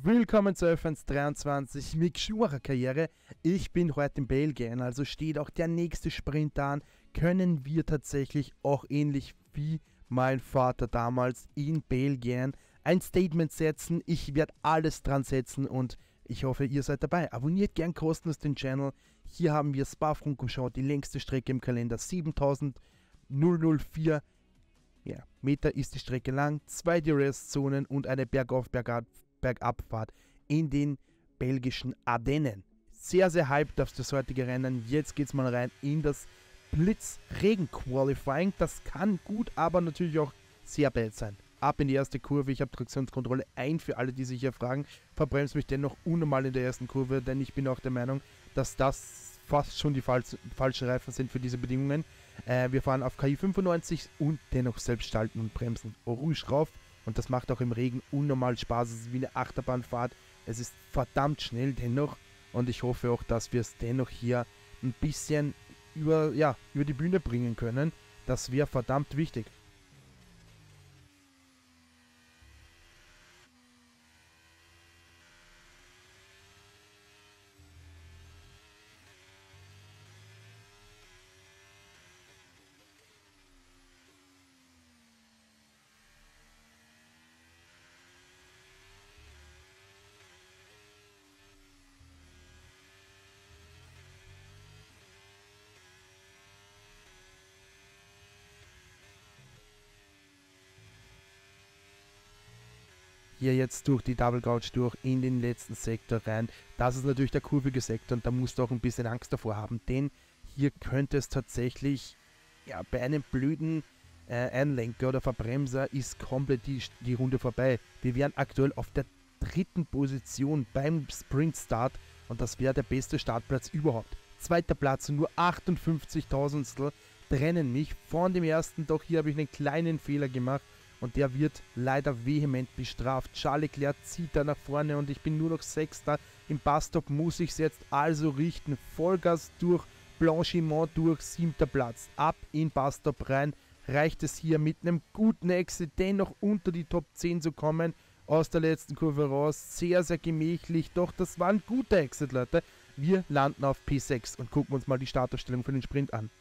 Willkommen zu F1 23 Mick Schumacher Karriere. Ich bin heute in Belgien, also steht auch der nächste Sprint an. Können wir tatsächlich auch ähnlich wie mein Vater damals in Belgien ein Statement setzen? Ich werde alles dran setzen und ich hoffe, ihr seid dabei. Abonniert gern kostenlos den Channel. Hier haben wir Spa-Francorchamps, die längste Strecke im Kalender, 7004 Meter ist die Strecke lang, 2 DRS-Zonen und eine Bergabfahrt in den belgischen Ardennen. Sehr, sehr hyped auf das heutige Rennen. Jetzt geht es mal rein in das Blitzregen-Qualifying. Das kann gut, aber natürlich auch sehr bad sein. Ab in die erste Kurve. Ich habe Traktionskontrolle ein für alle, die sich hier fragen. Verbremse mich dennoch unnormal in der ersten Kurve, denn ich bin auch der Meinung, dass das fast schon die falschen Reifen sind für diese Bedingungen. Wir fahren auf KI 95 und dennoch selbst schalten und bremsen. Ruhig rauf. Und das macht auch im Regen unnormal Spaß. Es ist wie eine Achterbahnfahrt. Es ist verdammt schnell dennoch. Und ich hoffe auch, dass wir es dennoch hier ein bisschen über die Bühne bringen können. Das wäre verdammt wichtig. Hier jetzt durch die Double Gouge durch in den letzten Sektor rein. Das ist natürlich der kurvige Sektor und da musst du auch ein bisschen Angst davor haben, denn hier könnte es tatsächlich, bei einem blöden Einlenker oder Verbremser ist komplett die Runde vorbei. Wir wären aktuell auf der 3. Position beim Sprintstart und das wäre der beste Startplatz überhaupt. 2. Platz und nur 58.000 trennen mich von dem ersten, doch hier habe ich einen kleinen Fehler gemacht. Und der wird leider vehement bestraft. Charles Leclerc zieht da nach vorne und ich bin nur noch 6. Im Busstop muss ich es jetzt also richten. Vollgas durch, Blanchiment durch, 7. Platz. Ab in Busstop rein. Reicht es hier mit einem guten Exit dennoch unter die Top 10 zu kommen. Aus der letzten Kurve raus. Sehr, sehr gemächlich. Doch das war ein guter Exit, Leute. Wir landen auf P6 und gucken uns mal die Startaufstellung für den Sprint an.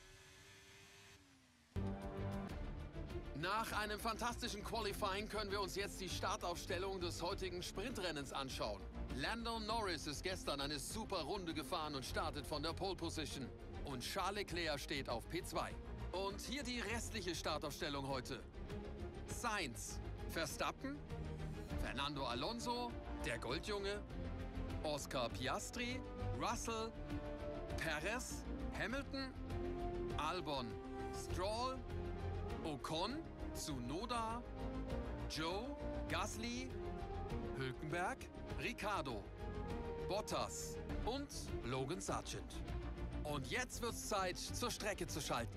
Nach einem fantastischen Qualifying können wir uns jetzt die Startaufstellung des heutigen Sprintrennens anschauen. Lando Norris ist gestern eine super Runde gefahren und startet von der Pole Position. Und Charles Leclerc steht auf P2. Und hier die restliche Startaufstellung heute. Sainz, Verstappen, Fernando Alonso, der Goldjunge, Oscar Piastri, Russell, Perez, Hamilton, Albon, Stroll, Ocon, Tsunoda, Joe, Gasly, Hülkenberg, Ricciardo, Bottas und Logan Sargent. Und jetzt wird's Zeit, zur Strecke zu schalten.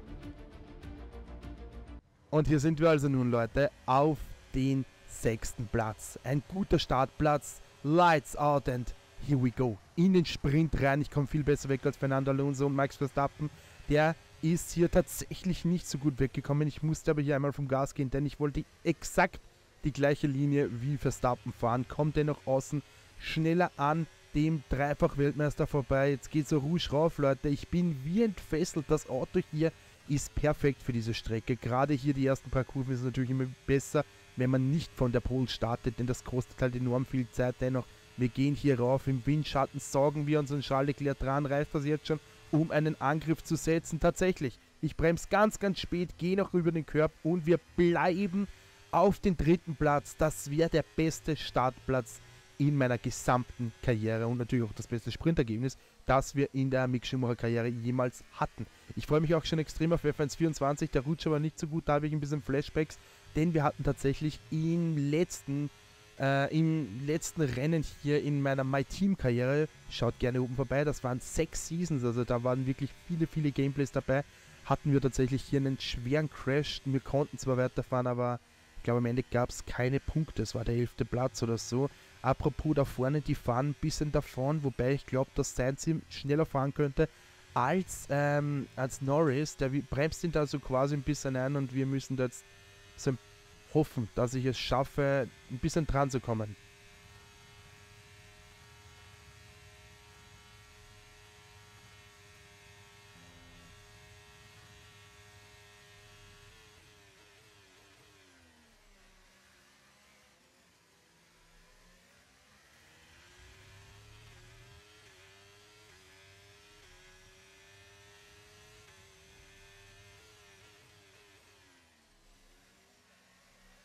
Und hier sind wir also nun, Leute, auf den 6. Platz. Ein guter Startplatz. Lights out and here we go. In den Sprint rein. Ich komme viel besser weg als Fernando Alonso und Max Verstappen. Der ist hier tatsächlich nicht so gut weggekommen. Ich musste aber hier einmal vom Gas gehen, denn ich wollte exakt die gleiche Linie wie Verstappen fahren. Kommt dennoch außen schneller an dem Dreifach-Weltmeister vorbei. Jetzt geht so ruhig rauf, Leute. Ich bin wie entfesselt. Das Auto hier ist perfekt für diese Strecke. Gerade hier die ersten paar Kurven ist natürlich immer besser, wenn man nicht von der Pole startet, denn das kostet halt enorm viel Zeit. Dennoch, wir gehen hier rauf. Im Windschatten saugen wir unseren Charles Leclerc dran. Reicht das jetzt schon, um einen Angriff zu setzen? Tatsächlich. Ich bremse ganz, ganz spät, gehe noch über den Curb und wir bleiben auf den 3. Platz. Das wäre der beste Startplatz in meiner gesamten Karriere und natürlich auch das beste Sprintergebnis, das wir in der Mick Schumacher Karriere jemals hatten. Ich freue mich auch schon extrem auf F1 24, der rutscht aber nicht so gut, da habe ich ein bisschen Flashbacks, denn wir hatten tatsächlich im letzten Rennen hier in meiner My Team Karriere, schaut gerne oben vorbei, das waren 6 Seasons, also da waren wirklich viele, viele Gameplays dabei, hatten wir tatsächlich hier einen schweren Crash. Wir konnten zwar weiterfahren, aber ich glaube am Ende gab es keine Punkte, es war der 11. Platz oder so. Apropos da vorne, die fahren ein bisschen davon, wobei ich glaube, dass Sainz schneller fahren könnte als Norris. Der bremst ihn da so quasi ein bisschen ein und wir müssen da jetzt so hoffen, dass ich es schaffe, ein bisschen dran zu kommen.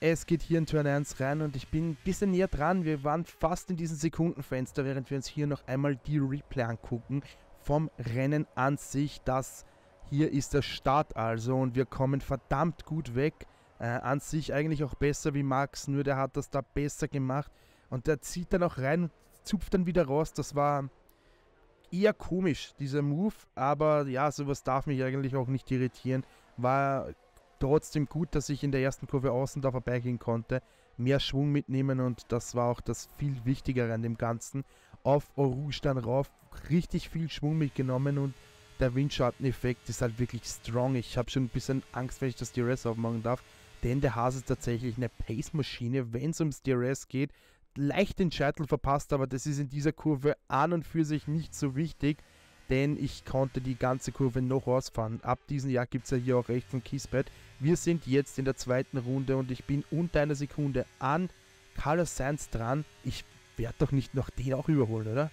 Es geht hier in Turn 1 rein und ich bin ein bisschen näher dran. Wir waren fast in diesem Sekundenfenster, während wir uns hier noch einmal die Replay angucken vom Rennen an sich. Das hier ist der Start also und wir kommen verdammt gut weg. An sich eigentlich auch besser wie Max, nur der hat das da besser gemacht. Und der zieht dann auch rein und zupft dann wieder raus. Das war eher komisch, dieser Move. Aber ja, sowas darf mich eigentlich auch nicht irritieren. War trotzdem gut, dass ich in der ersten Kurve außen da vorbeigehen konnte, mehr Schwung mitnehmen und das war auch das viel Wichtigere an dem Ganzen. Auf Eau Rouge dann rauf, richtig viel Schwung mitgenommen und der Windschatteneffekt ist halt wirklich strong. Ich habe schon ein bisschen Angst, wenn ich das DRS aufmachen darf, denn der Hase ist tatsächlich eine Pace-Maschine, wenn es ums DRS geht. Leicht den Scheitel verpasst, aber das ist in dieser Kurve an und für sich nicht so wichtig, denn ich konnte die ganze Kurve noch ausfahren. Ab diesem Jahr gibt es ja hier auch recht von Kiesbett. Wir sind jetzt in der zweiten Runde und ich bin unter einer Sekunde an Carlos Sainz dran. Ich werde doch nicht noch den auch überholen, oder?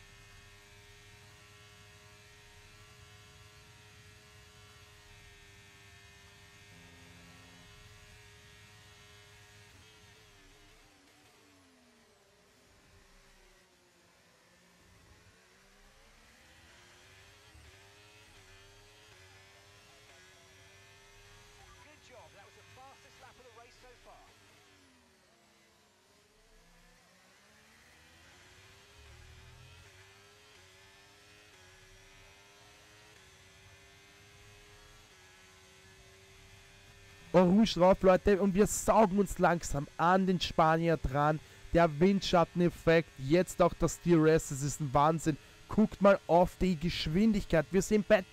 Rouge drauf, Leute, und wir saugen uns langsam an den Spanier dran. Der Windschatteneffekt, jetzt auch das DRS, das ist ein Wahnsinn. Guckt mal auf die Geschwindigkeit. Wir sind bei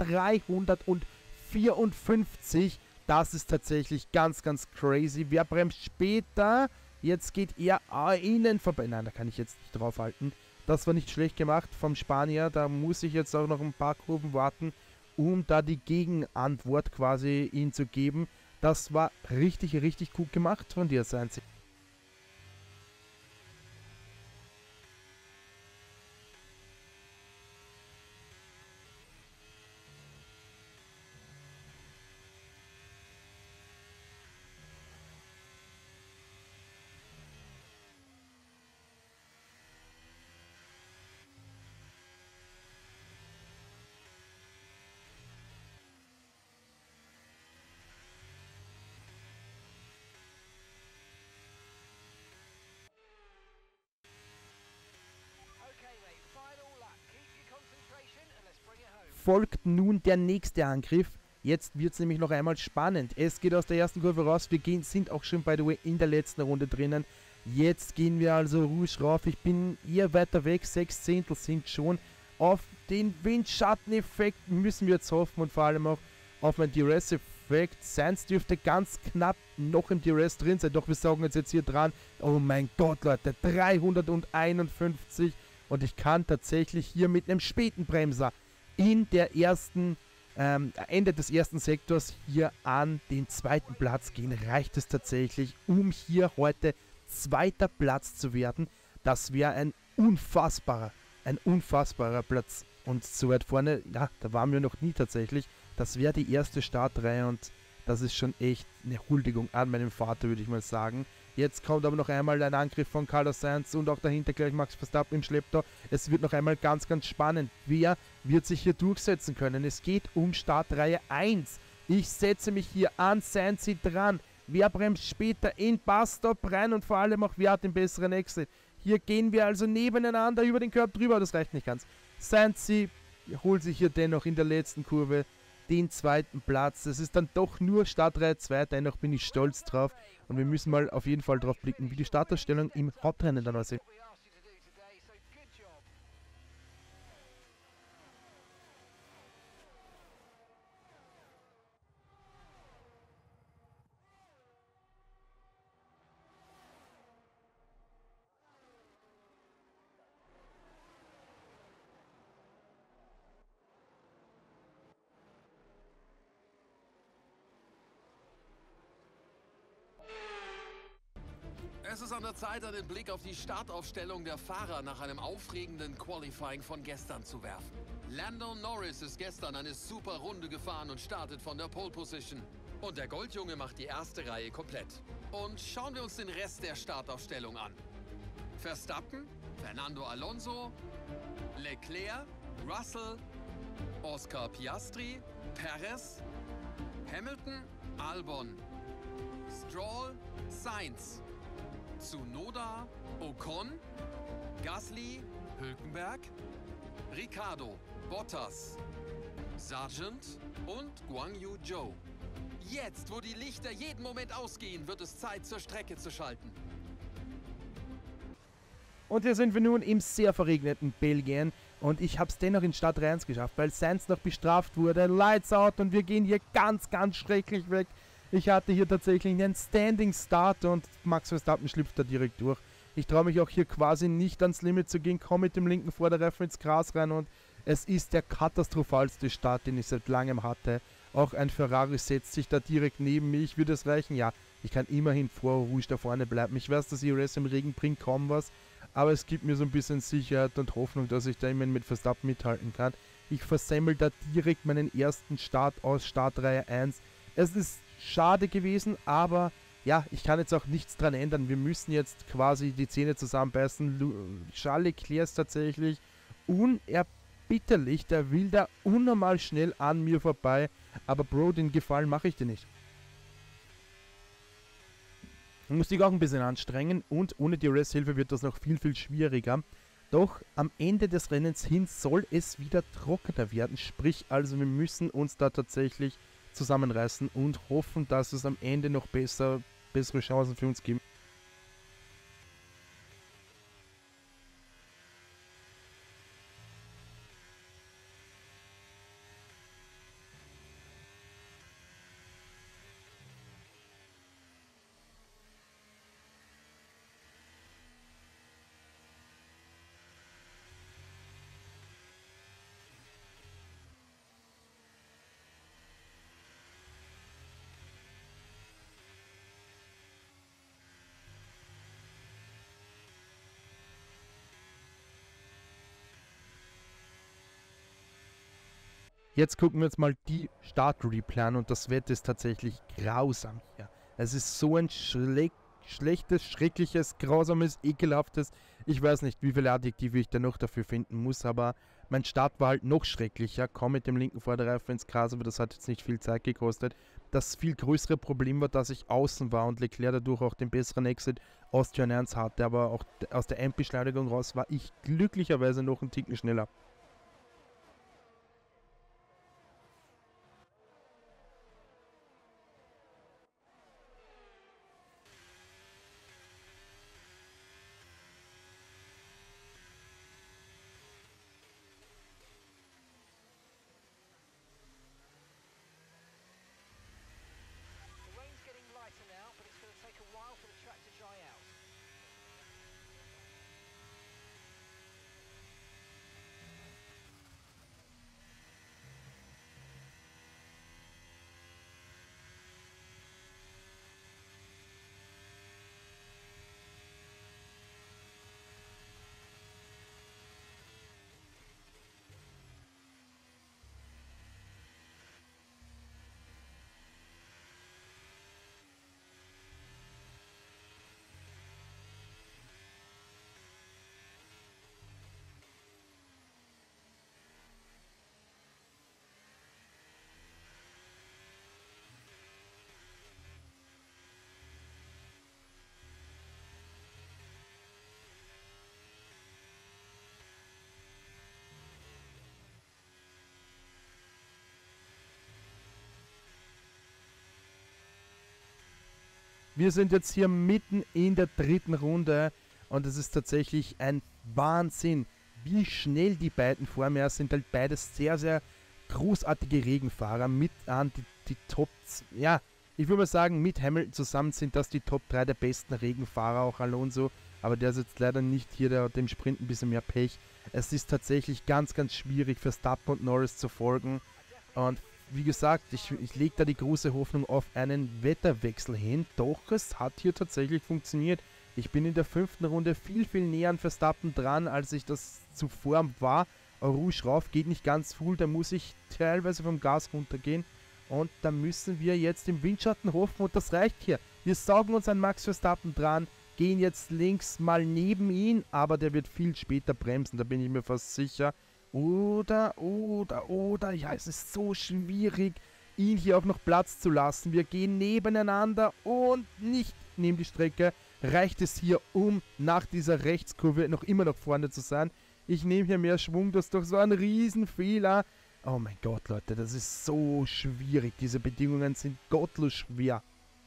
354. Das ist tatsächlich ganz, ganz crazy. Wer bremst später? Jetzt geht er innen vorbei. Nein, da kann ich jetzt nicht draufhalten. Das war nicht schlecht gemacht vom Spanier. Da muss ich jetzt auch noch ein paar Kurven warten, um da die Gegenantwort quasi ihm zu geben. Das war richtig, richtig gut gemacht von dir, Sainz. Folgt nun der nächste Angriff. Jetzt wird es nämlich noch einmal spannend. Es geht aus der ersten Kurve raus. Wir sind auch schon, by the way, in der letzten Runde drinnen. Jetzt gehen wir also Rouge rauf. Ich bin eher weiter weg. 6 Zehntel sind schon. Auf den Windschatteneffekt müssen wir jetzt hoffen und vor allem auch auf meinen DRS-Effekt. Sainz dürfte ganz knapp noch im DRS drin sein. Doch wir saugen jetzt hier dran. Oh mein Gott, Leute. 351. Und ich kann tatsächlich hier mit einem späten Bremser in der ersten, Ende des ersten Sektors hier an den zweiten Platz gehen. Reicht es tatsächlich, um hier heute zweiter Platz zu werden. Das wäre ein unfassbarer Platz. Und so weit vorne, ja, da waren wir noch nie tatsächlich. Das wäre die erste Startreihe und das ist schon echt eine Huldigung an meinem Vater, würde ich mal sagen. Jetzt kommt aber noch einmal ein Angriff von Carlos Sainz und auch dahinter gleich Max Verstappen im Schlepptau. Es wird noch einmal ganz, ganz spannend. Wer wird sich hier durchsetzen können? Es geht um Startreihe 1. Ich setze mich hier an Sainz dran. Wer bremst später in Passtop rein und vor allem auch wer hat den besseren Exit? Hier gehen wir also nebeneinander über den Curb drüber. Das reicht nicht ganz. Sainz holt sich hier dennoch in der letzten Kurve den zweiten Platz. Das ist dann doch nur Startreihe 2, dennoch bin ich stolz drauf und wir müssen mal auf jeden Fall drauf blicken, wie die Startausstellung im Hauptrennen dann aussieht. Es ist an der Zeit, einen Blick auf die Startaufstellung der Fahrer nach einem aufregenden Qualifying von gestern zu werfen. Lando Norris ist gestern eine super Runde gefahren und startet von der Pole Position. Und der Goldjunge macht die erste Reihe komplett. Und schauen wir uns den Rest der Startaufstellung an. Verstappen, Fernando Alonso, Leclerc, Russell, Oscar Piastri, Perez, Hamilton, Albon, Stroll, Sainz, Tsunoda, Ocon, Gasly, Hülkenberg, Ricciardo, Bottas, Sargent und Guan Yu Zhou. Jetzt, wo die Lichter jeden Moment ausgehen, wird es Zeit, zur Strecke zu schalten. Und hier sind wir nun im sehr verregneten Belgien. Und ich habe es dennoch in Start 1 geschafft, weil Sainz noch bestraft wurde. Lights out und wir gehen hier ganz, ganz schrecklich weg. Ich hatte hier tatsächlich einen Standing Start und Max Verstappen schlüpft da direkt durch. Ich traue mich auch hier quasi nicht ans Limit zu gehen, komme mit dem linken Vorderreifen ins Gras rein und es ist der katastrophalste Start, den ich seit langem hatte. Auch ein Ferrari setzt sich da direkt neben mich. Würde es reichen? Ja, ich kann immerhin vor Rouge da vorne bleiben. Ich weiß, dass ERS im Regen bringt kaum was, aber es gibt mir so ein bisschen Sicherheit und Hoffnung, dass ich da immerhin mit Verstappen mithalten kann. Ich versemmel da direkt meinen ersten Start aus Startreihe 1. Es ist schade gewesen, aber ja, ich kann jetzt auch nichts dran ändern. Wir müssen jetzt quasi die Zähne zusammenbeißen. Charles Leclerc ist tatsächlich unerbitterlich. Der will da unnormal schnell an mir vorbei. Aber Bro, den Gefallen mache ich dir nicht. Ich muss dich auch ein bisschen anstrengen und ohne die Resthilfe wird das noch viel, viel schwieriger. Doch am Ende des Rennens hin soll es wieder trockener werden. Sprich also, wir müssen uns da tatsächlich zusammenreißen und hoffen, dass es am Ende noch bessere Chancen für uns gibt. Jetzt gucken wir uns mal die Start-Replay an und das Wetter ist tatsächlich grausam hier. Es ist so ein schlechtes, schreckliches, grausames, ekelhaftes. Ich weiß nicht, wie viele Adjektive ich da noch dafür finden muss, aber mein Start war halt noch schrecklicher. Komm mit dem linken Vorderreifen ins Gras, aber das hat jetzt nicht viel Zeit gekostet. Das viel größere Problem war, dass ich außen war und Leclerc dadurch auch den besseren Exit aus Turn 1 hatte, aber auch aus der Endbeschleunigung raus war ich glücklicherweise noch einen Ticken schneller. Wir sind jetzt hier mitten in der dritten Runde und es ist tatsächlich ein Wahnsinn, wie schnell die beiden vor mir sind. Halt beides sehr, sehr großartige Regenfahrer mit an die Top, ja, ich würde mal sagen, mit Hamilton zusammen sind das die Top 3 der besten Regenfahrer, auch Alonso, aber der ist jetzt leider nicht hier, der hat dem Sprint ein bisschen mehr Pech. Es ist tatsächlich ganz, ganz schwierig für Verstappen und Norris zu folgen und wie gesagt, ich lege da die große Hoffnung auf einen Wetterwechsel hin, doch es hat hier tatsächlich funktioniert. Ich bin in der 5. Runde viel, viel näher an Verstappen dran, als ich das zuvor war. Rouge rauf geht nicht ganz full, da muss ich teilweise vom Gas runtergehen und da müssen wir jetzt im Windschatten hoffen und das reicht hier. Wir saugen uns an Max Verstappen dran, gehen jetzt links mal neben ihn, aber der wird viel später bremsen, da bin ich mir fast sicher. Oder, ja, es ist so schwierig, ihn hier auch noch Platz zu lassen. Wir gehen nebeneinander und nicht neben die Strecke. Reicht es hier, um nach dieser Rechtskurve noch immer noch vorne zu sein. Ich nehme hier mehr Schwung, das ist doch so ein Riesenfehler. Oh mein Gott, Leute, das ist so schwierig. Diese Bedingungen sind gottlos schwer.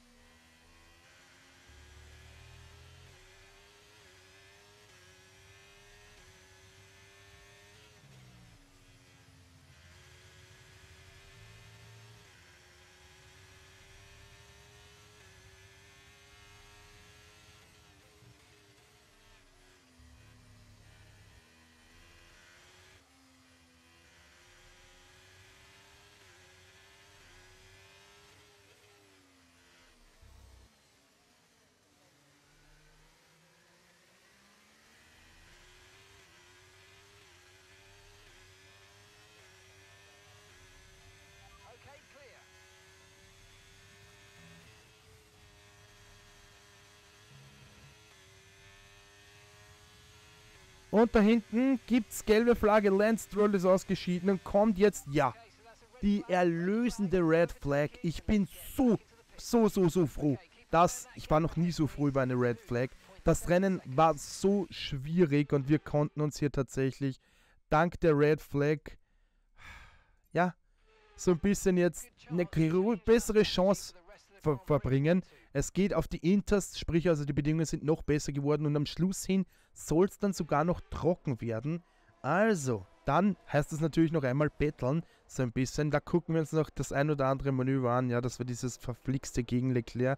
Und da hinten gibt's gelbe Flagge. Lance Stroll ist ausgeschieden und kommt jetzt, ja, die erlösende Red Flag. Ich bin so froh. Ich war noch nie so froh über eine Red Flag. Das Rennen war so schwierig und wir konnten uns hier tatsächlich dank der Red Flag, ja, so ein bisschen jetzt eine bessere Chance verbringen. Es geht auf die Inters, sprich also die Bedingungen sind noch besser geworden und am Schluss hin soll es dann sogar noch trocken werden. Also, dann heißt es natürlich noch einmal betteln, so ein bisschen. Da gucken wir uns noch das ein oder andere Manöver an, ja, das war dieses verflixte gegen Leclerc.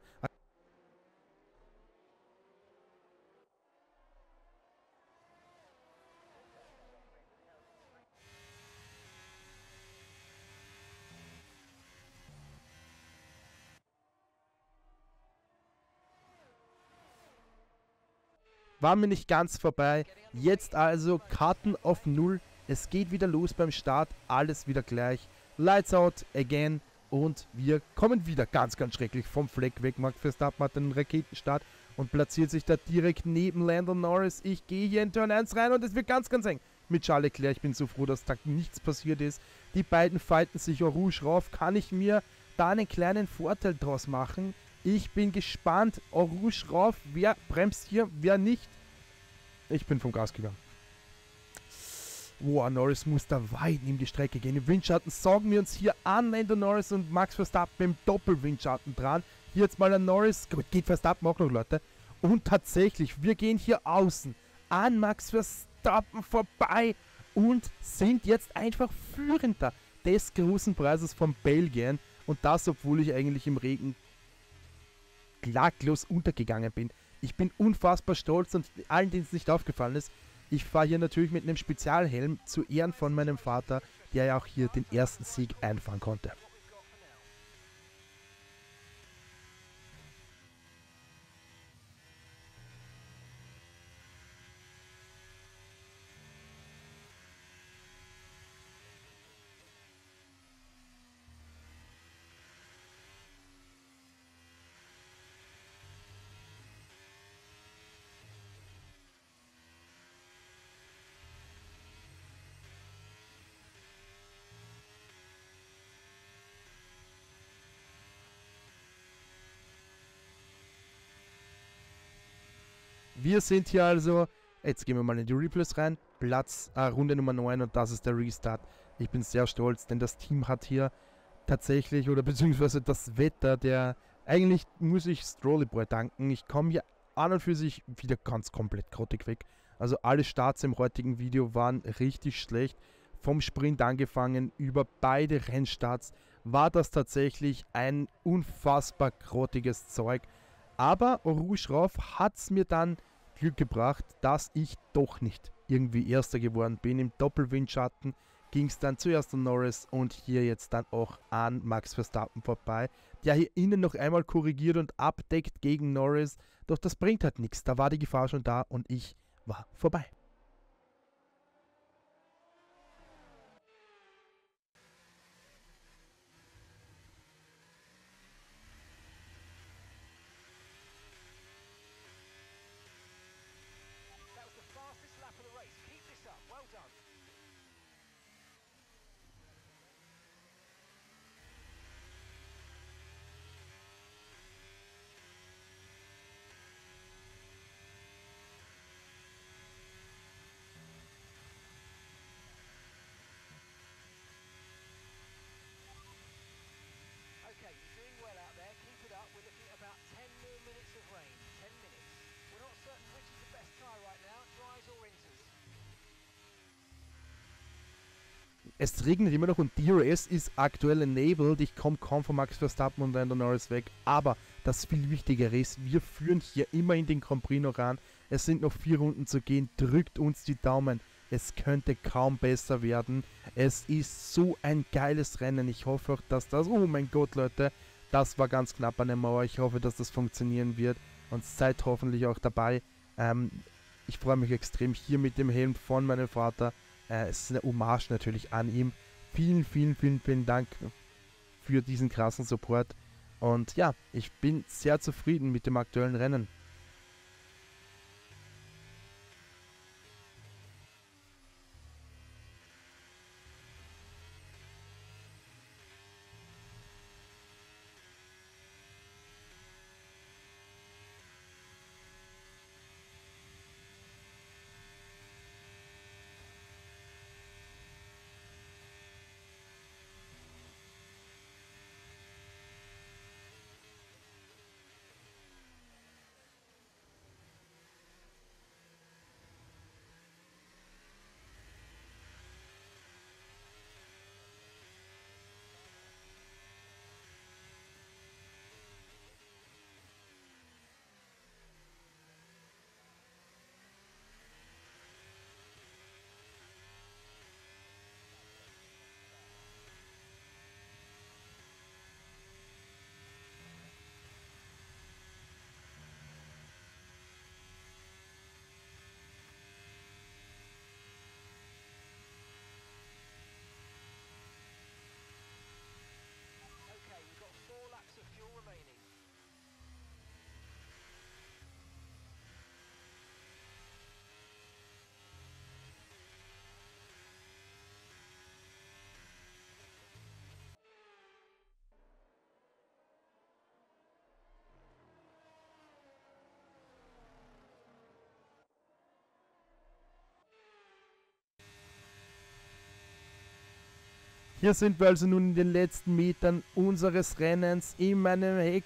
War mir nicht ganz vorbei. Jetzt also Karten auf 0. Es geht wieder los beim Start. Alles wieder gleich. Lights out again. Und wir kommen wieder ganz schrecklich vom Fleck weg. Max Verstappen hat einen Raketenstart und platziert sich da direkt neben Lando Norris. Ich gehe hier in Turn 1 rein und es wird ganz eng mit Charles Leclerc. Ich bin so froh, dass da nichts passiert ist. Die beiden fighten sich. Rouge rauf. Kann ich mir da einen kleinen Vorteil draus machen? Ich bin gespannt. Rouge rauf. Wer bremst hier? Wer nicht? Ich bin vom Gas gegangen. Wow, Norris muss da weit neben die Strecke gehen. Im Windschatten saugen wir uns hier an Lando Norris und Max Verstappen im Doppelwindschatten dran. Hier jetzt mal an Norris. Gut, geht Verstappen auch noch, Leute. Und tatsächlich, wir gehen hier außen an Max Verstappen vorbei und sind jetzt einfach Führender des großen Preises von Belgien. Und das, obwohl ich eigentlich im Regen klaglos untergegangen bin. Ich bin unfassbar stolz und allen, denen es nicht aufgefallen ist, ich fahre hier natürlich mit einem Spezialhelm zu Ehren von meinem Vater, der ja auch hier den ersten Sieg einfahren konnte. Wir sind hier also, jetzt gehen wir mal in die Replays rein, Runde Nummer 9 und das ist der Restart. Ich bin sehr stolz, denn das Team hat hier tatsächlich, oder beziehungsweise das Wetter, eigentlich muss ich Strollyboy danken. Ich komme hier an und für sich wieder ganz komplett grottig weg. Also alle Starts im heutigen Video waren richtig schlecht. Vom Sprint angefangen über beide Rennstarts war das tatsächlich ein unfassbar grottiges Zeug. Aber Rouge rauf hat es mir dann Glück gebracht, dass ich doch nicht irgendwie Erster geworden bin. Im Doppelwindschatten ging es dann zuerst an Norris und hier jetzt dann auch an Max Verstappen vorbei, der hier innen noch einmal korrigiert und abdeckt gegen Norris. Doch das bringt halt nichts. Da war die Gefahr schon da und ich war vorbei. Es regnet immer noch und DRS ist aktuell enabled. Ich komme kaum von Max Verstappen und Lando Norris weg. Aber das viel Wichtigere ist, wir führen hier immer in den Grand Prix noch an. Es sind noch 4 Runden zu gehen. Drückt uns die Daumen. Es könnte kaum besser werden. Es ist so ein geiles Rennen. Ich hoffe auch, dass das... Oh mein Gott, Leute. Das war ganz knapp an der Mauer. Ich hoffe, dass das funktionieren wird. Und seid hoffentlich auch dabei. Ich freue mich extrem hier mit dem Helm von meinem Vater. Es ist eine Hommage natürlich an ihm. Vielen Dank für diesen krassen Support. Und ja, ich bin sehr zufrieden mit dem aktuellen Rennen. Hier sind wir also nun in den letzten Metern unseres Rennens. In meinem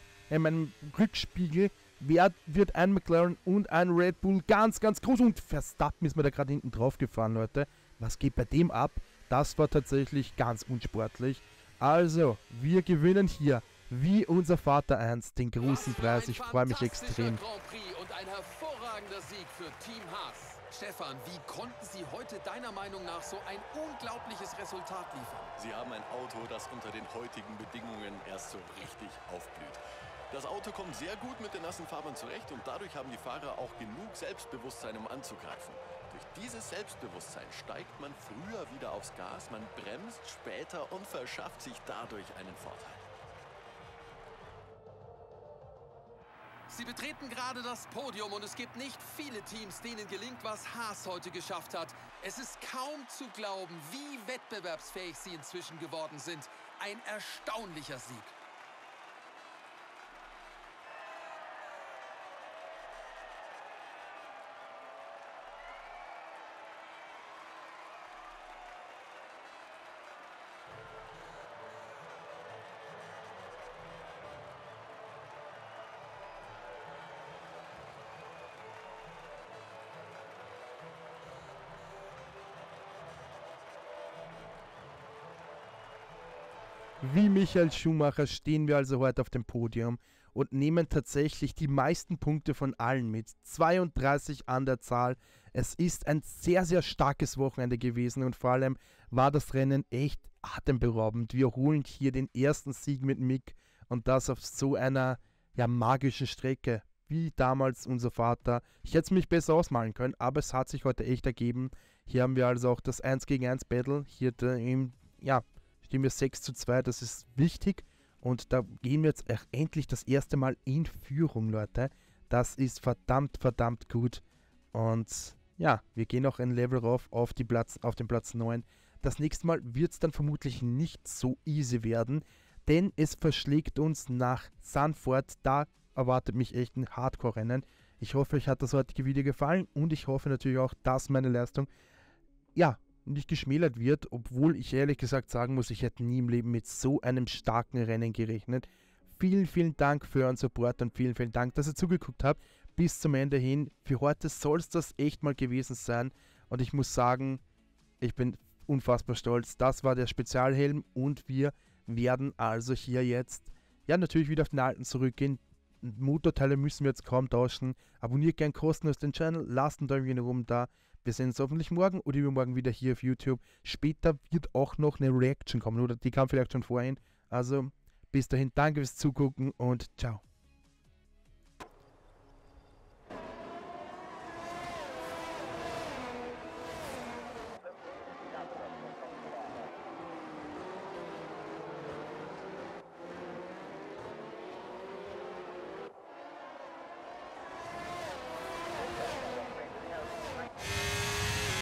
Rückspiegel wird ein McLaren und ein Red Bull ganz groß. Und Verstappen ist mir da gerade hinten drauf gefahren, Leute. Was geht bei dem ab? Das war tatsächlich ganz unsportlich. Also, wir gewinnen hier, wie unser Vater einst, den großen Preis. Ich freue mich extrem. Grand Prix und ein hervorragender Sieg für Team Haas. Stefan, wie konnten Sie heute deiner Meinung nach so ein unglaubliches Resultat liefern? Sie haben ein Auto, das unter den heutigen Bedingungen erst so richtig aufblüht. Das Auto kommt sehr gut mit den nassen Fahrbahn zurecht und dadurch haben die Fahrer auch genug Selbstbewusstsein, um anzugreifen. Durch dieses Selbstbewusstsein steigt man früher wieder aufs Gas, man bremst später und verschafft sich dadurch einen Vorteil. Sie betreten gerade das Podium und es gibt nicht viele Teams, denen gelingt, was Haas heute geschafft hat. Es ist kaum zu glauben, wie wettbewerbsfähig sie inzwischen geworden sind. Ein erstaunlicher Sieg. Wie Michael Schumacher stehen wir also heute auf dem Podium und nehmen tatsächlich die meisten Punkte von allen mit. 32 an der Zahl. Es ist ein sehr starkes Wochenende gewesen und vor allem war das Rennen echt atemberaubend. Wir holen hier den ersten Sieg mit Mick und das auf so einer magischen Strecke, wie damals unser Vater. Ich hätte es mich besser ausmalen können, aber es hat sich heute echt ergeben. Hier haben wir also auch das 1 gegen 1 Battle. Hier stehen wir 6:2, das ist wichtig und da gehen wir jetzt endlich das erste Mal in Führung, Leute. Das ist verdammt gut und ja, wir gehen auch ein Level rauf auf den Platz 9. Das nächste Mal wird es dann vermutlich nicht so easy werden, denn es verschlägt uns nach Zandvoort. Da erwartet mich echt ein Hardcore-Rennen. Ich hoffe, euch hat das heutige Video gefallen und ich hoffe natürlich auch, dass meine Leistung nicht geschmälert wird, obwohl ich ehrlich gesagt sagen muss, ich hätte nie im Leben mit so einem starken Rennen gerechnet. Vielen Dank für euren Support und vielen Dank, dass ihr zugeguckt habt. Bis zum Ende hin. Für heute soll es das echt mal gewesen sein und ich muss sagen, ich bin unfassbar stolz. Das war der Spezialhelm und wir werden also hier jetzt, ja, natürlich wieder auf den alten zurückgehen. Motorteile müssen wir jetzt kaum tauschen. Abonniert gern kostenlos den Channel, lasst einen Däumchen nach oben da. Wir sehen uns hoffentlich morgen oder übermorgen wieder hier auf YouTube. Später wird auch noch eine Reaction kommen oder die kam vielleicht schon vorhin. Also bis dahin, danke fürs Zugucken und ciao.